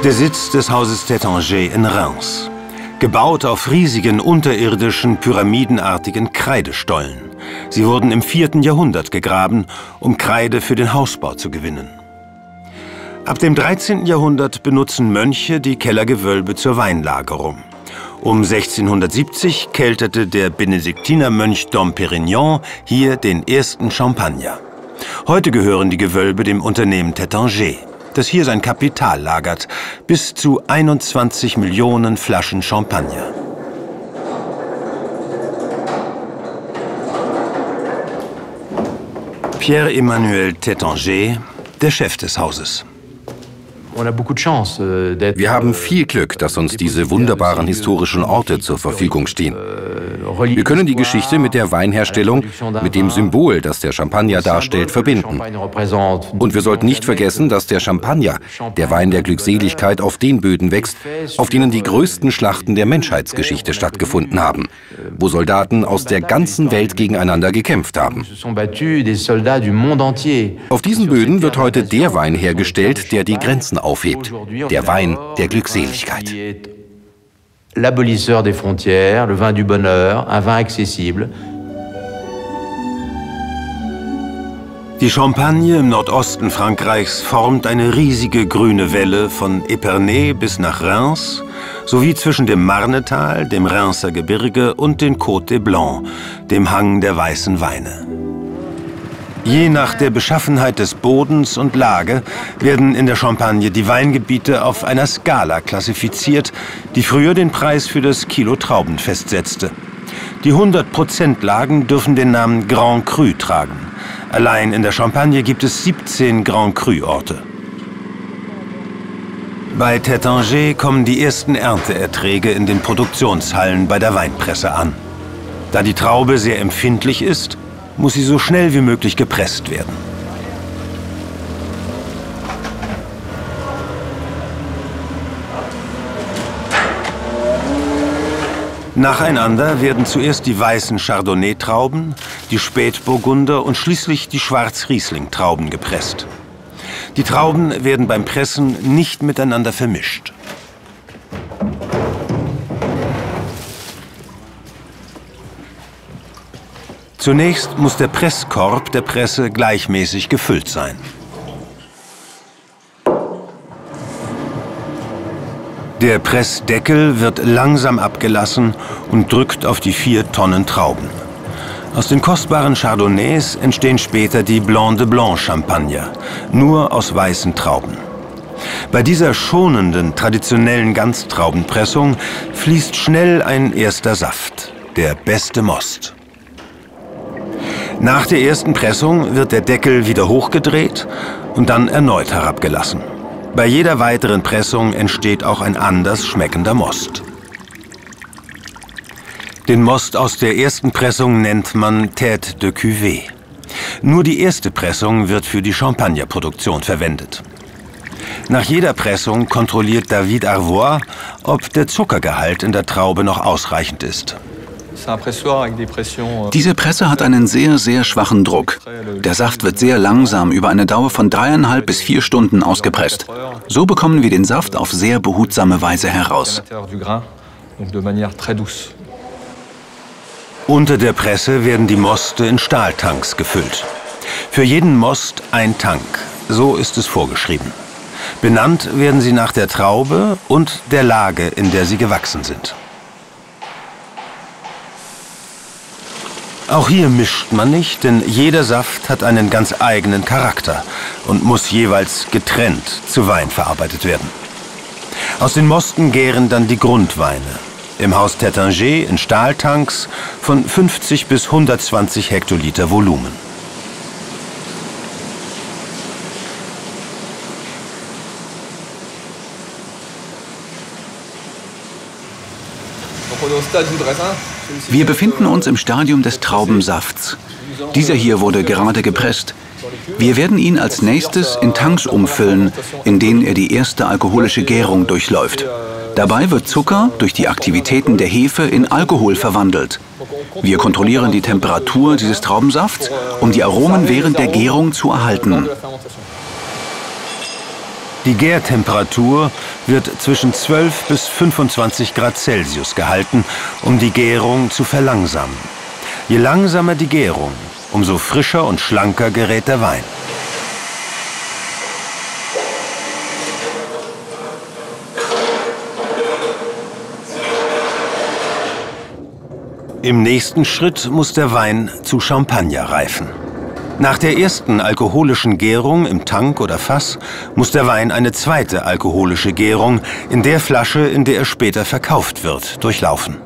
Der Sitz des Hauses Taittinger in Reims. Gebaut auf riesigen unterirdischen, pyramidenartigen Kreidestollen. Sie wurden im 4. Jahrhundert gegraben, um Kreide für den Hausbau zu gewinnen. Ab dem 13. Jahrhundert benutzen Mönche die Kellergewölbe zur Weinlagerung. Um 1670 kelterte der Benediktinermönch Dom Pérignon hier den ersten Champagner. Heute gehören die Gewölbe dem Unternehmen Taittinger, das hier sein Kapital lagert, bis zu 21 Millionen Flaschen Champagner. Pierre-Emmanuel Taittinger, der Chef des Hauses. Wir haben viel Glück, dass uns diese wunderbaren historischen Orte zur Verfügung stehen. Wir können die Geschichte mit der Weinherstellung, mit dem Symbol, das der Champagner darstellt, verbinden. Und wir sollten nicht vergessen, dass der Champagner, der Wein der Glückseligkeit, auf den Böden wächst, auf denen die größten Schlachten der Menschheitsgeschichte stattgefunden haben, wo Soldaten aus der ganzen Welt gegeneinander gekämpft haben. Auf diesen Böden wird heute der Wein hergestellt, der die Grenzen aufhebt, der Wein der Glückseligkeit. L'abolisseur des frontières, le vin du bonheur, un vin accessible. Die Champagne im Nordosten Frankreichs formt eine riesige grüne Welle von Epernay bis nach Reims, sowie zwischen dem Marnetal, dem Reims Gebirge und den Côtes des Blancs, dem Hang der weißen Weine. Je nach der Beschaffenheit des Bodens und Lage werden in der Champagne die Weingebiete auf einer Skala klassifiziert, die früher den Preis für das Kilo Trauben festsetzte. Die 100% Lagen dürfen den Namen Grand Cru tragen. Allein in der Champagne gibt es 17 Grand Cru-Orte. Bei Taittinger kommen die ersten Ernteerträge in den Produktionshallen bei der Weinpresse an. Da die Traube sehr empfindlich ist, muss sie so schnell wie möglich gepresst werden. Nacheinander werden zuerst die weißen Chardonnay-Trauben, die Spätburgunder und schließlich die Schwarz-Riesling-Trauben gepresst. Die Trauben werden beim Pressen nicht miteinander vermischt. Zunächst muss der Presskorb der Presse gleichmäßig gefüllt sein. Der Pressdeckel wird langsam abgelassen und drückt auf die 4 Tonnen Trauben. Aus den kostbaren Chardonnays entstehen später die Blanc de Blanc Champagner, nur aus weißen Trauben. Bei dieser schonenden, traditionellen Ganztraubenpressung fließt schnell ein erster Saft, der beste Most. Nach der ersten Pressung wird der Deckel wieder hochgedreht und dann erneut herabgelassen. Bei jeder weiteren Pressung entsteht auch ein anders schmeckender Most. Den Most aus der ersten Pressung nennt man Tête de Cuvée. Nur die erste Pressung wird für die Champagnerproduktion verwendet. Nach jeder Pressung kontrolliert David Arvois, ob der Zuckergehalt in der Traube noch ausreichend ist. Diese Presse hat einen sehr, sehr schwachen Druck. Der Saft wird sehr langsam über eine Dauer von 3,5 bis 4 Stunden ausgepresst. So bekommen wir den Saft auf sehr behutsame Weise heraus. Unter der Presse werden die Moste in Stahltanks gefüllt. Für jeden Most ein Tank, so ist es vorgeschrieben. Benannt werden sie nach der Traube und der Lage, in der sie gewachsen sind. Auch hier mischt man nicht, denn jeder Saft hat einen ganz eigenen Charakter und muss jeweils getrennt zu Wein verarbeitet werden. Aus den Mosten gären dann die Grundweine. Im Haus Taittinger in Stahltanks von 50 bis 120 Hektoliter Volumen. Wir befinden uns im Stadium des Traubensafts. Dieser hier wurde gerade gepresst. Wir werden ihn als nächstes in Tanks umfüllen, in denen er die erste alkoholische Gärung durchläuft. Dabei wird Zucker durch die Aktivitäten der Hefe in Alkohol verwandelt. Wir kontrollieren die Temperatur dieses Traubensafts, um die Aromen während der Gärung zu erhalten. Die Gärtemperatur wird zwischen 12 bis 25 Grad Celsius gehalten, um die Gärung zu verlangsamen. Je langsamer die Gärung, umso frischer und schlanker gerät der Wein. Im nächsten Schritt muss der Wein zu Champagner reifen. Nach der ersten alkoholischen Gärung im Tank oder Fass muss der Wein eine zweite alkoholische Gärung in der Flasche, in der er später verkauft wird, durchlaufen.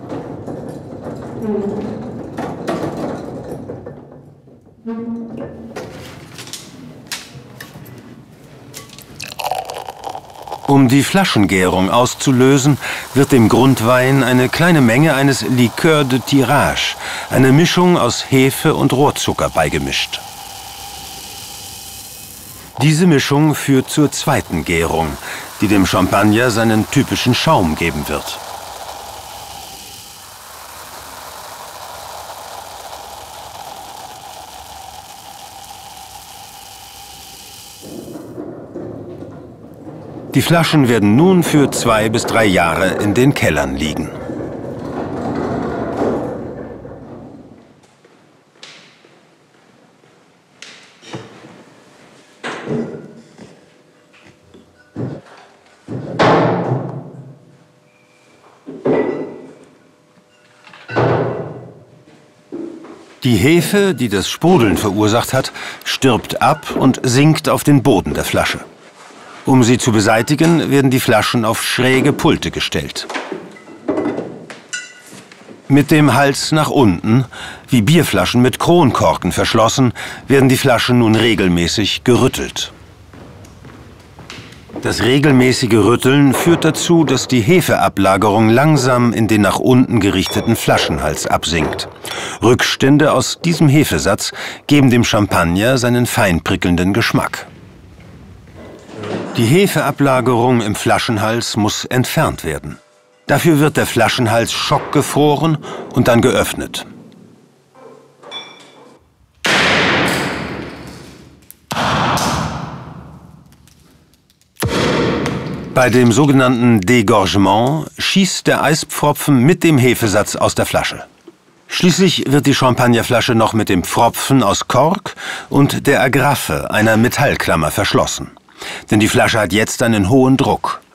Um die Flaschengärung auszulösen, wird dem Grundwein eine kleine Menge eines Liqueur de Tirage, eine Mischung aus Hefe und Rohrzucker, beigemischt. Diese Mischung führt zur zweiten Gärung, die dem Champagner seinen typischen Schaum geben wird. Die Flaschen werden nun für 2 bis 3 Jahre in den Kellern liegen. Die Hefe, die das Sprudeln verursacht hat, stirbt ab und sinkt auf den Boden der Flasche. Um sie zu beseitigen, werden die Flaschen auf schräge Pulte gestellt. Mit dem Hals nach unten, wie Bierflaschen mit Kronkorken verschlossen, werden die Flaschen nun regelmäßig gerüttelt. Das regelmäßige Rütteln führt dazu, dass die Hefeablagerung langsam in den nach unten gerichteten Flaschenhals absinkt. Rückstände aus diesem Hefesatz geben dem Champagner seinen fein prickelnden Geschmack. Die Hefeablagerung im Flaschenhals muss entfernt werden. Dafür wird der Flaschenhals schockgefroren und dann geöffnet. Bei dem sogenannten Dégorgement schießt der Eispfropfen mit dem Hefesatz aus der Flasche. Schließlich wird die Champagnerflasche noch mit dem Pfropfen aus Kork und der Agraffe, einer Metallklammer, verschlossen. Denn die Flasche hat jetzt einen hohen Druck.